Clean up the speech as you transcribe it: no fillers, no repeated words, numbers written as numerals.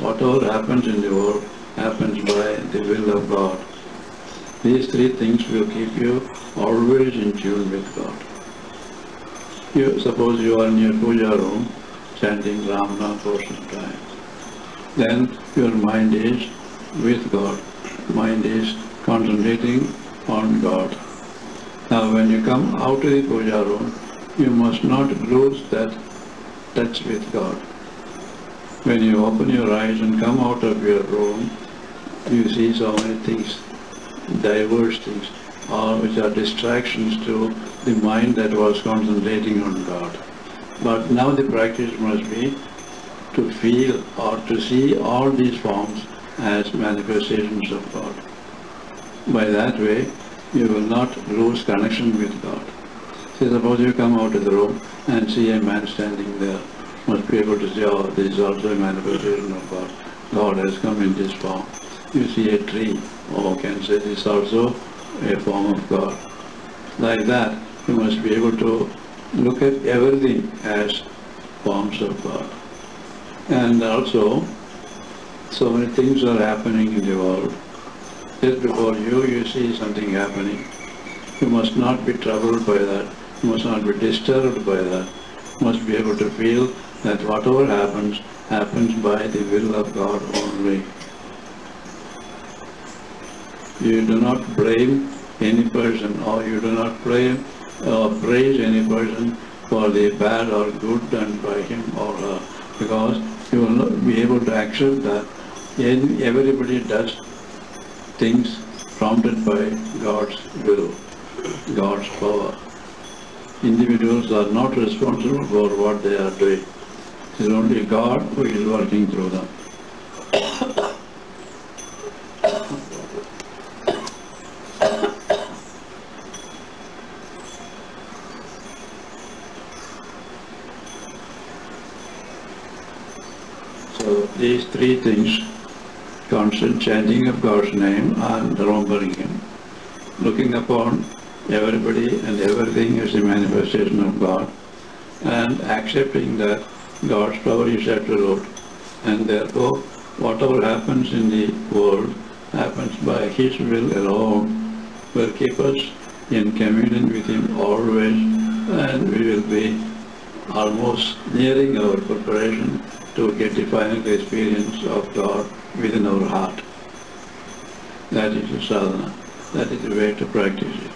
whatever happens in the world happens by the will of God. These three things will keep you always in tune with God. Suppose you are in your puja room chanting Ramana for some time. Then your mind is with God. Mind is concentrating on God. Now when you come out of the puja room, you must not lose that touch with God. When you open your eyes and come out of your room, you see so many things, diverse things, or which are distractions to the mind that was concentrating on God. But now the practice must be to feel or to see all these forms as manifestations of God. By that way, you will not lose connection with God. See, suppose you come out of the room and see a man standing there. Must be able to say, oh, this is also a manifestation of God. God has come in this form. You see a tree, oh, can say this is also a form of God. Like that, you must be able to look at everything as forms of God. And also, so many things are happening in the world. Just before you see something happening. You must not be troubled by that. You must not be disturbed by that. You must be able to feel that whatever happens, happens by the will of God only. You do not blame any person, or you do not blame or praise any person for the bad or good done by him or her, because you will not be able to accept that everybody does things prompted by God's will, God's power. Individuals are not responsible for what they are doing. It is only God who is working through them. So these three things, constant chanting of God's name and remembering Him, looking upon everybody and everything as a manifestation of God, and accepting that God's power is absolute, and therefore whatever happens in the world happens by His will alone, will keep us in communion with Him always, and we will be almost nearing our preparation to get the final experience of God within our heart. That is the sadhana. That is the way to practice it.